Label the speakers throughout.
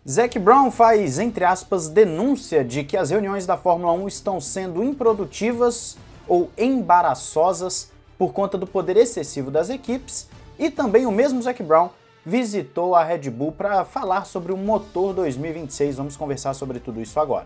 Speaker 1: Zac Brown faz, entre aspas, denúncia de que as reuniões da Fórmula 1 estão sendo improdutivas ou embaraçosas por conta do poder excessivo das equipes, e também o mesmo Zac Brown visitou a Red Bull para falar sobre o motor 2026. Vamos conversar sobre tudo isso agora.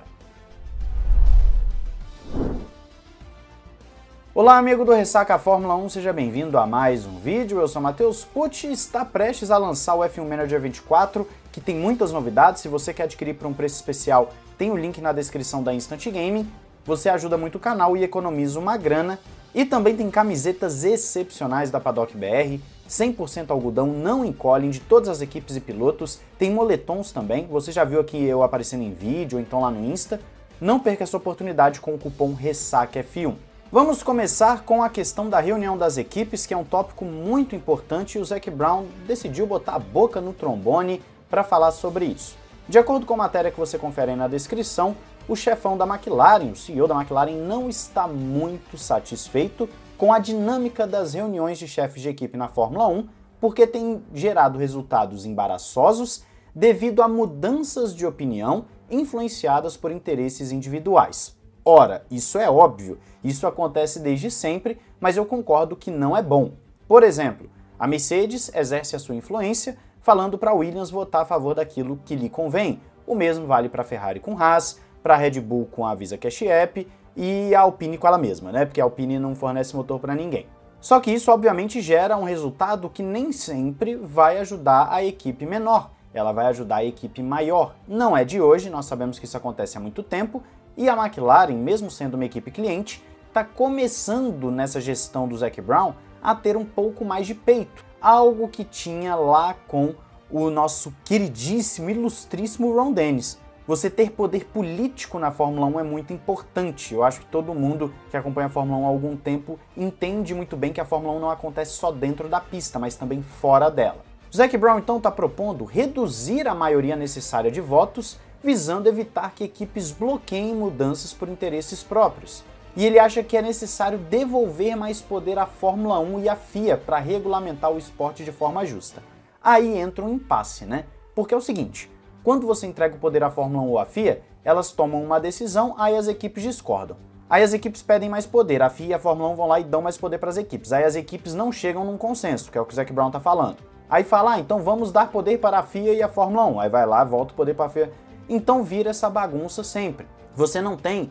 Speaker 1: Olá, amigo do Ressaca Fórmula 1, seja bem-vindo a mais um vídeo. Eu sou Matheus Pucci e está prestes a lançar o F1 Manager 24, que tem muitas novidades. Se você quer adquirir por um preço especial, tem o link na descrição da Instant Gaming. Você ajuda muito o canal e economiza uma grana. E também tem camisetas excepcionais da Paddock BR, 100% algodão, não encolhem, de todas as equipes e pilotos. Tem moletons também, você já viu aqui eu aparecendo em vídeo ou então lá no Insta. Não perca essa oportunidade com o cupom RESSACAF1. Vamos começar com a questão da reunião das equipes, que é um tópico muito importante, e o Zac Brown decidiu botar a boca no trombone para falar sobre isso. De acordo com a matéria que você confere aí na descrição, o chefão da McLaren, o CEO da McLaren, não está muito satisfeito com a dinâmica das reuniões de chefes de equipe na Fórmula 1, porque tem gerado resultados embaraçosos devido a mudanças de opinião influenciadas por interesses individuais. Ora, isso é óbvio, isso acontece desde sempre, mas eu concordo que não é bom. Por exemplo, a Mercedes exerce a sua influência falando para a Williams votar a favor daquilo que lhe convém. O mesmo vale para a Ferrari com Haas, para a Red Bull com a Visa Cash App e a Alpine com ela mesma, né? Porque a Alpine não fornece motor para ninguém. Só que isso obviamente gera um resultado que nem sempre vai ajudar a equipe menor, ela vai ajudar a equipe maior. Não é de hoje, nós sabemos que isso acontece há muito tempo, e a McLaren, mesmo sendo uma equipe cliente, está começando nessa gestão do Zac Brown a ter um pouco mais de peito. Algo que tinha lá com o nosso queridíssimo, ilustríssimo Ron Dennis. Você ter poder político na Fórmula 1 é muito importante. Eu acho que todo mundo que acompanha a Fórmula 1 há algum tempo entende muito bem que a Fórmula 1 não acontece só dentro da pista, mas também fora dela. O Zac Brown então está propondo reduzir a maioria necessária de votos, visando evitar que equipes bloqueiem mudanças por interesses próprios. E ele acha que é necessário devolver mais poder à Fórmula 1 e à FIA para regulamentar o esporte de forma justa. Aí entra um impasse, né? Porque é o seguinte, quando você entrega o poder à Fórmula 1 ou à FIA, elas tomam uma decisão, aí as equipes discordam. Aí as equipes pedem mais poder, a FIA e a Fórmula 1 vão lá e dão mais poder para as equipes. Aí as equipes não chegam num consenso, que é o que o Zac Brown está falando. Aí fala, então vamos dar poder para a FIA e a Fórmula 1. Aí vai lá, volta o poder para a FIA. Então vira essa bagunça sempre. Você não tem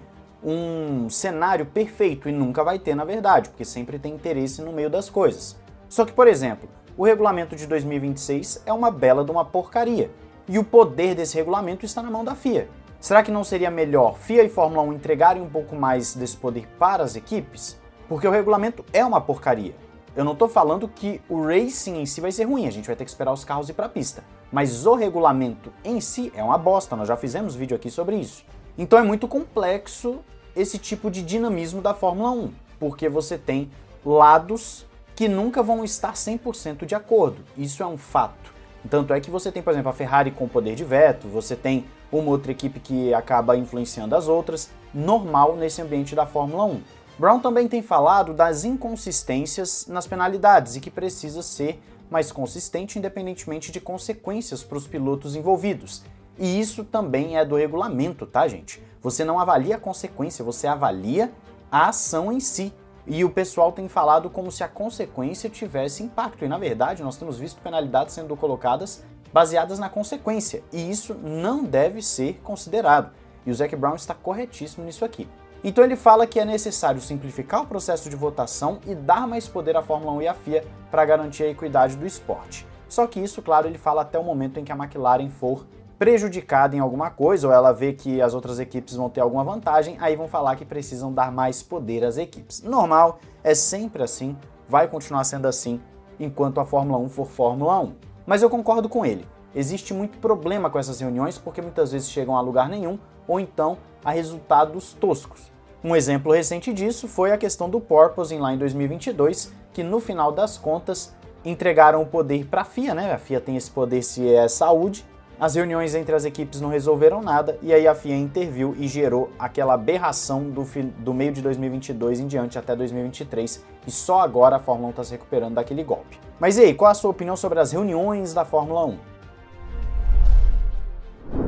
Speaker 1: um cenário perfeito, e nunca vai ter na verdade, porque sempre tem interesse no meio das coisas. Só que, por exemplo, o regulamento de 2026 é uma bela de uma porcaria, e o poder desse regulamento está na mão da FIA. Será que não seria melhor FIA e Fórmula 1 entregarem um pouco mais desse poder para as equipes? Porque o regulamento é uma porcaria. Eu não estou falando que o racing em si vai ser ruim, a gente vai ter que esperar os carros ir para a pista. Mas o regulamento em si é uma bosta, nós já fizemos vídeo aqui sobre isso. Então é muito complexo esse tipo de dinamismo da Fórmula 1, porque você tem lados que nunca vão estar 100% de acordo, isso é um fato. Tanto é que você tem, por exemplo, a Ferrari com poder de veto, você tem uma outra equipe que acaba influenciando as outras, normal nesse ambiente da Fórmula 1. Brown também tem falado das inconsistências nas penalidades e que precisa ser mais consistente independentemente de consequências para os pilotos envolvidos. E isso também é do regulamento, tá, gente? Você não avalia a consequência, você avalia a ação em si. E o pessoal tem falado como se a consequência tivesse impacto. E na verdade nós temos visto penalidades sendo colocadas baseadas na consequência. E isso não deve ser considerado. E o Zac Brown está corretíssimo nisso aqui. Então ele fala que é necessário simplificar o processo de votação e dar mais poder à Fórmula 1 e à FIA para garantir a equidade do esporte. Só que isso, claro, ele fala até o momento em que a McLaren for prejudicada em alguma coisa, ou ela vê que as outras equipes vão ter alguma vantagem, aí vão falar que precisam dar mais poder às equipes. Normal, é sempre assim, vai continuar sendo assim enquanto a Fórmula 1 for Fórmula 1. Mas eu concordo com ele, existe muito problema com essas reuniões porque muitas vezes chegam a lugar nenhum, ou então a resultados toscos. Um exemplo recente disso foi a questão do porpoising lá em 2022, que no final das contas entregaram o poder para a FIA, né? A FIA tem esse poder se é saúde. As reuniões entre as equipes não resolveram nada e aí a FIA interviu e gerou aquela aberração do meio de 2022 em diante até 2023 e só agora a Fórmula 1 está se recuperando daquele golpe. Mas e aí, qual a sua opinião sobre as reuniões da Fórmula 1?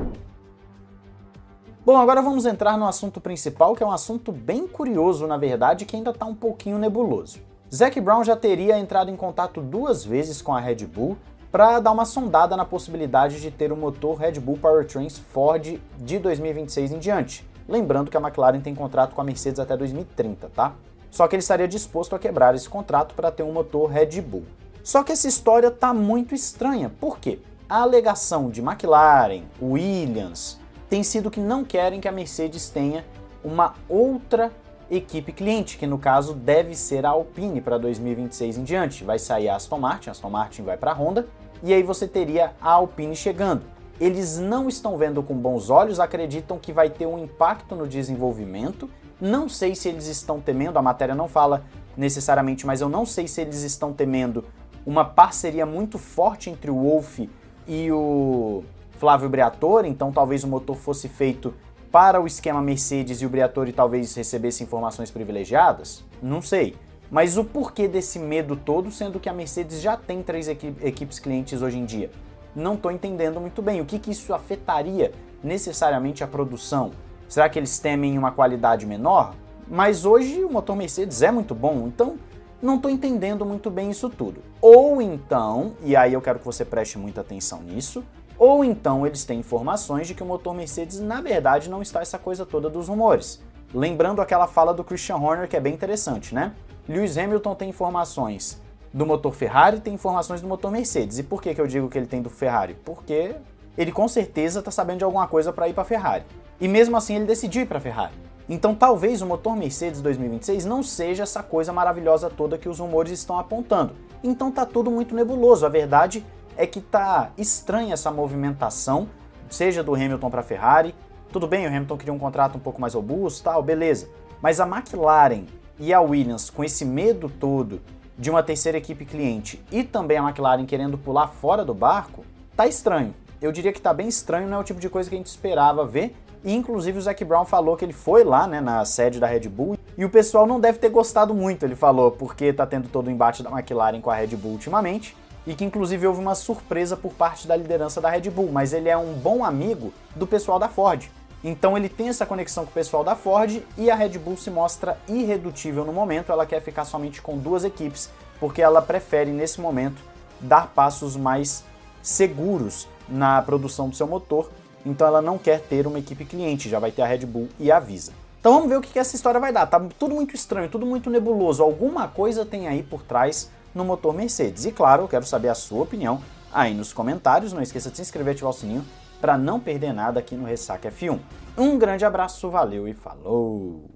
Speaker 1: Bom, agora vamos entrar no assunto principal, que é um assunto bem curioso, na verdade, que ainda está um pouquinho nebuloso. Zac Brown já teria entrado em contato 2 vezes com a Red Bull para dar uma sondada na possibilidade de ter o motor Red Bull Powertrains Ford de 2026 em diante. Lembrando que a McLaren tem contrato com a Mercedes até 2030, tá? Só que ele estaria disposto a quebrar esse contrato para ter um motor Red Bull. Só que essa história tá muito estranha. Por quê? A alegação de McLaren, Williams, tem sido que não querem que a Mercedes tenha uma outra equipe cliente, que no caso deve ser a Alpine para 2026 em diante. Vai sair a Aston Martin vai para a Honda, e aí você teria a Alpine chegando. Eles não estão vendo com bons olhos, acreditam que vai ter um impacto no desenvolvimento. Não sei se eles estão temendo, a matéria não fala necessariamente, mas eu não sei se eles estão temendo uma parceria muito forte entre o Wolff e o Flávio Briatore, então talvez o motor fosse feito para o esquema Mercedes e o Briatore talvez recebesse informações privilegiadas? Não sei. Mas o porquê desse medo todo, sendo que a Mercedes já tem 3 equipes clientes hoje em dia? Não estou entendendo muito bem. O que isso afetaria necessariamente a produção? Será que eles temem uma qualidade menor? Mas hoje o motor Mercedes é muito bom, então não estou entendendo muito bem isso tudo. Ou então, e aí eu quero que você preste muita atenção nisso, ou então eles têm informações de que o motor Mercedes na verdade não está essa coisa toda dos rumores. Lembrando aquela fala do Christian Horner que é bem interessante, né? Lewis Hamilton tem informações do motor Ferrari, tem informações do motor Mercedes. E por que eu digo que ele tem do Ferrari? Porque ele com certeza está sabendo de alguma coisa para ir para a Ferrari. E mesmo assim ele decidiu ir para a Ferrari. Então talvez o motor Mercedes 2026 não seja essa coisa maravilhosa toda que os rumores estão apontando. Então tá tudo muito nebuloso. A verdade é que tá estranha essa movimentação, seja do Hamilton para a Ferrari. Tudo bem, o Hamilton queria um contrato um pouco mais robusto, tal, beleza. Mas a McLaren e a Williams, com esse medo todo de uma terceira equipe cliente e também a McLaren querendo pular fora do barco, tá estranho. Eu diria que tá bem estranho, não é o tipo de coisa que a gente esperava ver. E inclusive o Zac Brown falou que ele foi lá, né, na sede da Red Bull, e o pessoal não deve ter gostado muito, ele falou, porque tá tendo todo o embate da McLaren com a Red Bull ultimamente, e que inclusive houve uma surpresa por parte da liderança da Red Bull, mas ele é um bom amigo do pessoal da Ford. Então ele tem essa conexão com o pessoal da Ford e a Red Bull se mostra irredutível no momento, ela quer ficar somente com 2 equipes, porque ela prefere nesse momento dar passos mais seguros na produção do seu motor, então ela não quer ter uma equipe cliente, já vai ter a Red Bull e a Visa. Então vamos ver o que essa história vai dar, tá tudo muito estranho, tudo muito nebuloso, alguma coisa tem aí por trás no motor Mercedes. E claro, eu quero saber a sua opinião aí nos comentários, não esqueça de se inscrever e ativar o sininho para não perder nada aqui no Ressaca F1. Um grande abraço, valeu e falou!